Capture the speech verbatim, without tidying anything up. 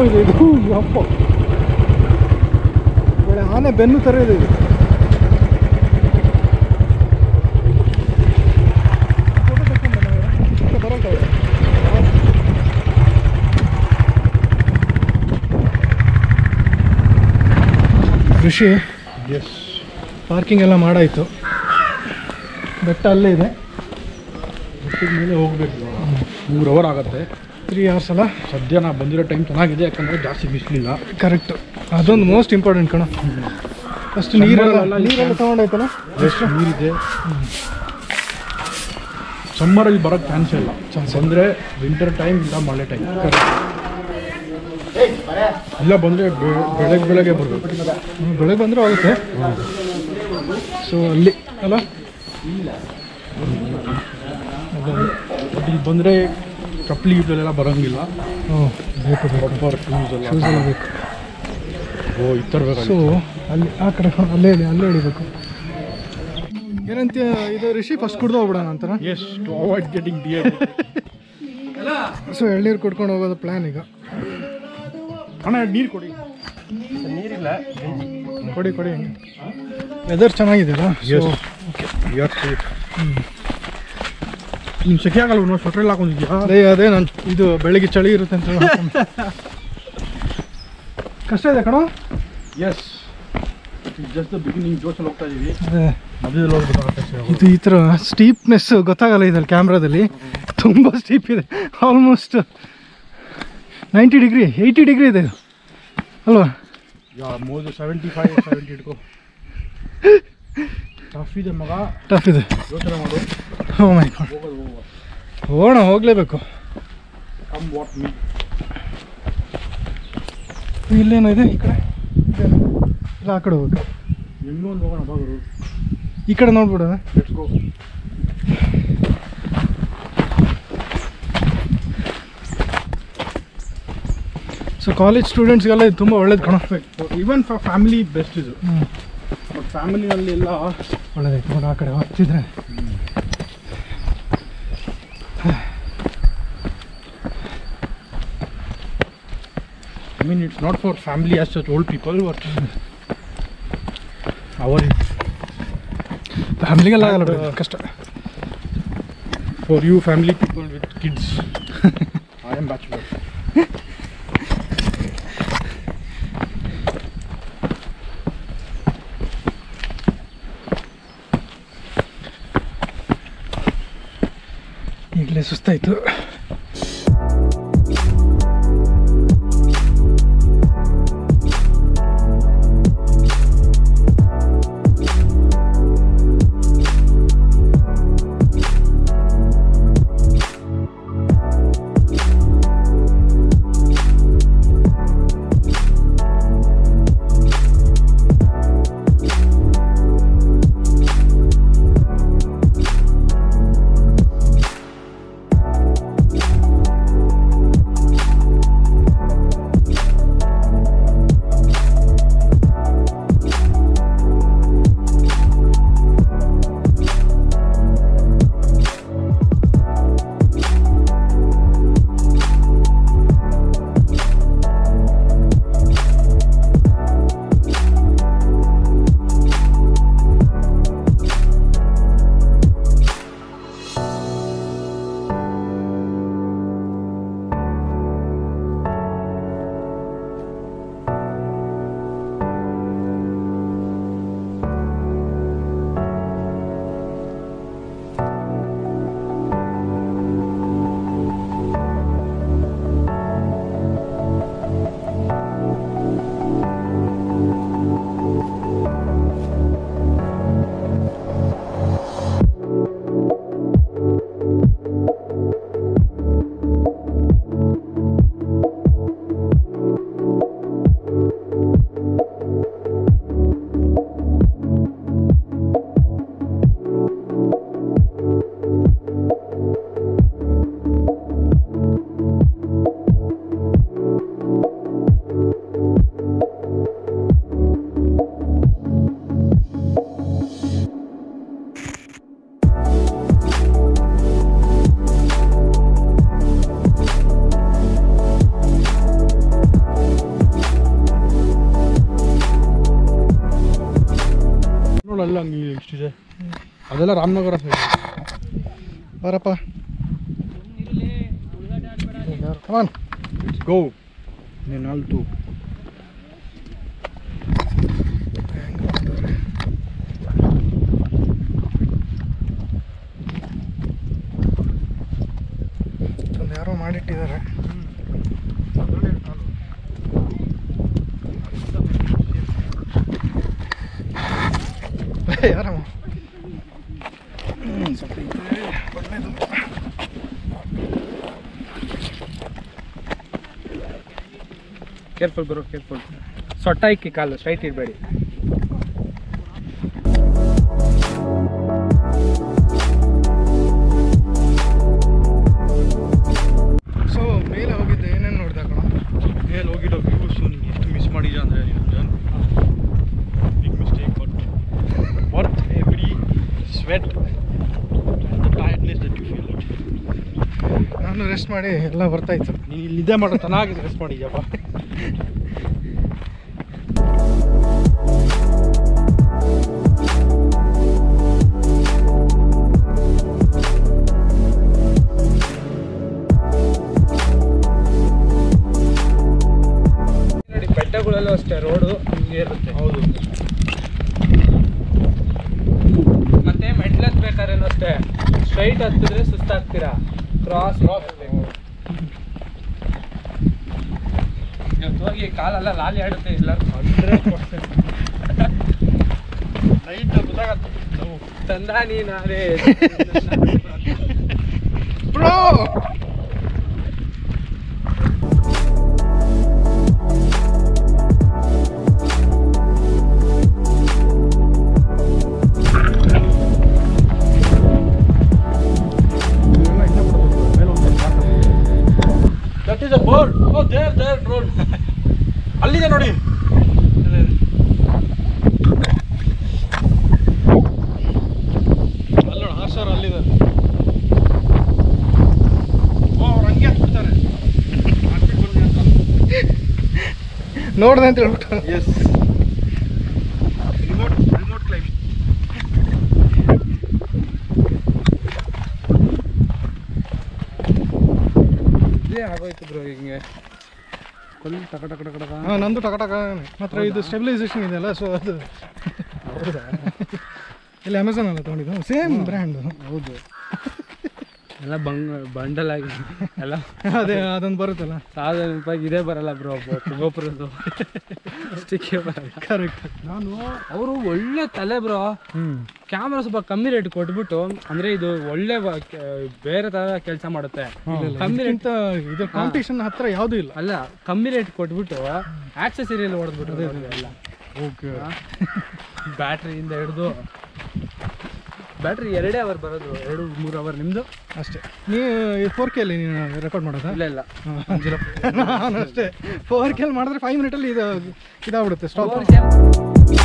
ಇದೆ ಇದು ಅಪ್ಪ ಒಳ್ಳೆ ಆನೆ ಬೆನ್ನು ಥರ ಇದೆ ಇದು. ಋಷಿ ಎಸ್ ಪಾರ್ಕಿಂಗ್ ಎಲ್ಲ ಮಾಡಾಯಿತು. ಬೆಟ್ಟ ಅಲ್ಲೇ ಇದೆ. ಬೆಟ್ಟದ ಮೇಲೆ ಹೋಗ್ಬೇಕು. ಮೂರು ಅವರ್ ಆಗುತ್ತೆ. ತ್ರೀ ಅವರ್ಸ್ ಅಲ್ಲ. ಸದ್ಯ ನಾ ಬಂದಿರೋ ಟೈಮ್ ಚೆನ್ನಾಗಿದೆ, ಯಾಕಂದರೆ ಜಾಸ್ತಿ ಬಿಸಿಲಿಲ್ಲ. ಕರೆಕ್ಟ್, ಅದೊಂದು ಮೋಸ್ಟ್ ಇಂಪಾರ್ಟೆಂಟ್ ಕಣ. ಅಷ್ಟು ನೀರೆಲ್ಲ ನೀರೆಲ್ಲ ತೊಗೊಂಡಾಯ್ತಲ್ಲ, ಎಷ್ಟು ನೀರಿದೆ. ಸಮ್ಮರಲ್ಲಿ ಬರೋಕ್ಕೆ ಚಾನ್ಸ್ ಇಲ್ಲ. ಚಾನ್ಸ್ ಅಂದರೆ ವಿಂಟರ್ ಟೈಮ್ ಇಲ್ಲ ಮಳೆ ಟೈಮ್. ಇಲ್ಲ ಬಂದರೆ ಬೆಳಗ್ಗೆ ಬೆಳಗ್ಗೆ ಬರಬೇಕು. ಬೆಳಗ್ಗೆ ಬಂದರೂ ಆಗುತ್ತೆ. ಸೊ ಅಲ್ಲಿ ಅಲ್ಲ, ಇಲ್ಲಿ ಬಂದರೆ ಚಪ್ಪಲಿ ಗಿಪ್ಪಲೆಲ್ಲ ಬರೋಂಗಿಲ್ಲ. ಹ್ಞೂ ಬೇಕು ಪ್ರಾಪರ್ ಶೂಸ್ ಎಲ್ಲ ಶೂಸ್ ಎಲ್ಲ ಬೇಕು. ಓ ಈ ಥರ ಬೇಕು. ಸೊ ಅಲ್ಲಿ ಆ ಕಡೆ ಅಲ್ಲೇ ಹೇಳಿ ಅಲ್ಲೇ ಹಿಡಿಬೇಕು. ಏನಂತ ಇದು ಋಷಿ ಫಸ್ಟ್ ಕುಡ್ದು ಹೋಗ್ಬಿಡೋಣ ಅಂತಾರ. Yes to avoid getting dear. So ಎಳ್ನೀರು ಕುಡ್ಕೊಂಡು ಹೋಗೋದು ಪ್ಲ್ಯಾನ್ ಈಗ. ಅಣ್ಣ ನೀರು ಕೊಡಿ. ನೀರಿಲ್ಲ, ಕೊಡಿ ಕೊಡಿ. ವೆದರ್ ಚೆನ್ನಾಗಿದೆಯಲ್ಲ. ಎಸ್ ಓಕೆ ಯಾರು ಹ್ಞೂ ನಿಮ್ಗೆ ಸೆಕೆ ಆಗಲ್ಲ. ನಾವು ಸ್ವೆಟ್ರೆಲ್ಲ ಹಾಕೊಂಡಿದ್ಯಾ? ಅದೇ ಅದೇ ನಾನು ಇದು ಬೆಳಿಗ್ಗೆ ಚಳಿ ಇರುತ್ತೆ ಅಂತ ಕಷ್ಟ ಇದೆ ಕಣೋ. ಎಸ್ ಜಸ್ಟ್ ದ ಬಿಗಿನಿಂಗ್ ಜೋಶಲ್ಲಿ ಹೋಗ್ತಾ ಇದ್ದೀವಿ. ಅದೇ ಮಧ್ಯದಲ್ಲಿ ಹೋಗ್ಬೇಕಾಗುತ್ತೆ. ಇದು ಈ ಥರ ಸ್ಟೀಪ್ನೆಸ್ ಗೊತ್ತಾಗಲ್ಲ ಇದಲ್ಲಿ ಕ್ಯಾಮ್ರಾದಲ್ಲಿ. ತುಂಬ ಸ್ಟೀಪ್ ಇದೆ. Almost ninety degree eighty degree ಇದೆ ಇದು ಅಲ್ವಾ? ಯಾ ಮೋದು ಸೆವೆಂಟಿ ಫೈವ್ ಸೆವೆಂಟಿ ಇಟ್ಕೋ. ಟಫ್ ಇದೆ ಮಗ, ಟಫ್ ಇದೆ. ಯೋಚನೆ ಮಾಡು. ಓ ಮೈ ಗಾಡ್, ಹೋಗೋಣ, ಹೋಗಲೇಬೇಕು. Come what may. ಇಲ್ಲೇನೋ ಇದೆ ಈ ಕಡೆ, ಇಲ್ಲ ಆ ಕಡೆ ಹೋಗ್ಬೇಕು. ಇನ್ನೂ ಒಂದು ಹೋಗೋಣ ಬಾಗರು. ಈ ಕಡೆ ನೋಡ್ಬಿಡೋಣ. Let's go. ಸೊ ಕಾಲೇಜ್ ಸ್ಟೂಡೆಂಟ್ಸ್ಗೆಲ್ಲ ಇದು ತುಂಬ ಒಳ್ಳೇದು ಕಣ. ಈವನ್ ಫಾರ್ ಫ್ಯಾಮಿಲಿ ಬೆಸ್ಟ್ ಇದು. ಹ್ಞೂ ಬಟ್ ಫ್ಯಾಮಿಲಿನಲ್ಲಿ ಎಲ್ಲ ಒಳ್ಳೇದಾಯ್ತು ನೋಡಿ. ಆ ಕಡೆ ಹತ್ತಿದ್ರೆ I mean, it's not for family as such, old people, but our ಫ್ಯಾಮಿಲಿಗೆಲ್ಲ ಆಗಲ್ಲ ಬಿಡಿ, ಕಷ್ಟ. For you family people with kids, I am bachelor. ಈಗಲೇ ಸುಸ್ತಾಯಿತು. ಪೆಟ್ರೋಲ್ ಅಲ್ಲ ಹಂಗೆ ಇಷ್ಟಿದೆ, ಅದೆಲ್ಲ ರಾಮನಗರ ಸೈಡ್. ಬರಪ್ಪ, ಕಮಾನ್ ಲೆಟ್ಸ್ ಗೋ. ನಾಲ್ಕು ಒಂದು ಯಾರೋ ಮಾಡಿಟ್ಟಿದ್ದಾರೆ. ಯಾರಮ್ಮ ಸ್ವಲ್ಪ ಒಳ್ಳೆಯದು. ಕೇರ್ಫುಲ್ ಬರೋ, ಕೇರ್ಫುಲ್. ಸೊಟ್ಟ ಇಕ್ಕಿ ಕಾಲು ಸ್ಟ್ರೈಟ್ ಇರಬೇಡಿ. ಸೊ ಮೇಲೆ ಹೋಗಿದ್ದೆ, ಏನೇನು ನೋಡ್ದೆ ಕಣ? ಮೇಲೆ ಹೋಗಿರೋ ವ್ಯೂಸ್ ನೀನು ಎಷ್ಟು ಮಿಸ್ ಮಾಡಿದ್ಯಾ ಅಂದರೆ big mistake, but worth every sweat and the tiredness that you feel it. ನಾನು ರೆಸ್ಟ್ ಮಾಡಿ ಎಲ್ಲ ಬರ್ತಾಯಿತ್ತು. ನೀನು ಇಲ್ಲಿ ನಿದ್ದೆ ಮಾಡೋ ಚೆನ್ನಾಗಿ ರೆಸ್ಟ್ ಮಾಡಿದ್ಯಪ್ಪ. ನೋಡಿ ಬೆಟ್ಟಗಳಲ್ಲೂ ಅಷ್ಟೇ ರೋಡು ಹಿಂಗೆ ಇರುತ್ತೆ. ಹೌದು. ಮತ್ತೆ ಮೆಟ್ಲು ಹತ್ಬೇಕಾದ್ರೇನು ಅಷ್ಟೇ, ಸ್ಟ್ರೈಟ್ ಹತ್ತಿದ್ರೆ ಸುಸ್ತಾಗ್ತೀರಾ, ಕ್ರಾಸ್ ಹೋಗಿ ಕಾಲೆಲ್ಲ ಲಾಲಿ ಆಡುತ್ತೆ. ಇಲ್ಲ ಹಂಡ್ರೆಡ್ ಪರ್ಸೆಂಟ್ ನೈಟ್ ಗೊತ್ತಾಗತ್ತೆ ನಾವು ತಂದಾನಿ ನಾನೇ bro. That is a board. Oh there there road ಅಲ್ಲಿದೆ ನೋಡಿ. ಅಲ್ಲೋಣ ಹಾಸರ್ ಅಲ್ಲಿದೆ. ಓ ಅವ್ರು ಹಂಗೆ ಹಾಕ್ಬಿಡ್ತಾರೆ, ಹಾಕ್ಬಿಟ್ಟು ಬನ್ನಿ ಅಂತ. ನೋಡ್ದೆ ಅಂತ ಹೇಳ್ಬಿಟ್ಟು. Yes, remote remote climb. ಇದೇ ಆಗೋಯ್ತು ಬ್ರೋ ಹಿಂಗೆ ಫುಲ್ ಟಕ ಟಕ ಟಕ ಟಕ. ಹಾಂ, ನಂದು ಟಕಟಕ. ಮಾತ್ರ ಇದು ಸ್ಟೆಬಿಲೈಸೇಷನ್ ಇದೆಯಲ್ಲ, ಸೊ ಅದು ಇಲ್ಲಿ ಅಮೆಝಾನ್ ಅಲ್ಲ ತೊಗೊಂಡಿದ್ದು, ಸೇಮ್ ಬ್ರ್ಯಾಂಡು. ಹೌದು, ಎಲ್ಲ ಬಂಗ್ ಬಂಡಲ್ ಆಗಿ ಎಲ್ಲ ಅದೇ ಅದೊಂದು ಬರುತ್ತಲ್ಲ, ಸಾವಿರ ರೂಪಾಯಿಗೆ ಇದೇ ಬರಲ್ಲ ಬ್ರೋ, ಗೋಪುರದ್ದು ಅಷ್ಟಕ್ಕೆ ಬರಲ್ಲ. ಕರೆಕ್ಟ್. ನಾನು ಅವರು ಒಳ್ಳೆ ತಲೆ ಬ್ರೋ, ಕ್ಯಾಮ್ರಾ ಸ್ವಲ್ಪ ಕಮ್ಮಿ ರೇಟ್ ಕೊಟ್ಬಿಟ್ಟು, ಅಂದ್ರೆ ಇದು ಒಳ್ಳೆ ಬೇರೆ ತರ ಕೆಲಸ ಮಾಡುತ್ತೆ. ಕಮ್ಮಿ ರೇಟ್ ಇದು ಕಾಂಪಿಟೇಷನ್ ಹತ್ರ ಯಾವುದೂ ಇಲ್ಲ. ಅಲ್ಲ, ಕಮ್ಮಿ ರೇಟ್ ಕೊಟ್ಬಿಟ್ಟು ಆಕ್ಸೆಸರಿಯಲ್ಲಿ ಹೊಡೆದ್ಬಿಟ್ಟು ಎಲ್ಲ. ಓಕೆ. ಬ್ಯಾಟ್ರಿಯಿಂದ ಹಿಡಿದು, ಬ್ಯಾಟ್ರಿ ಎರಡೇ ಅವರ್ ಬರೋದು, ಎರಡು ಮೂರು ಅವರ್ ನಿಮ್ಮದು ಅಷ್ಟೇ. ನೀ ಫೋರ್ ಕೆ ಅಲ್ಲಿ ನೀನು ರೆಕಾರ್ಡ್ ಮಾಡೋದಾ? ಇಲ್ಲ ಇಲ್ಲ, ನಾನು ಅಷ್ಟೇ. ಫೋರ್ ಕೆ ಅಲ್ಲಿ ಮಾಡಿದ್ರೆ ಫೈವ್ ಮಿನಿಟಲ್ಲಿ ಇದು ಇದಾಗ್ಬಿಡುತ್ತೆ ಸ್ಟಾಪ್.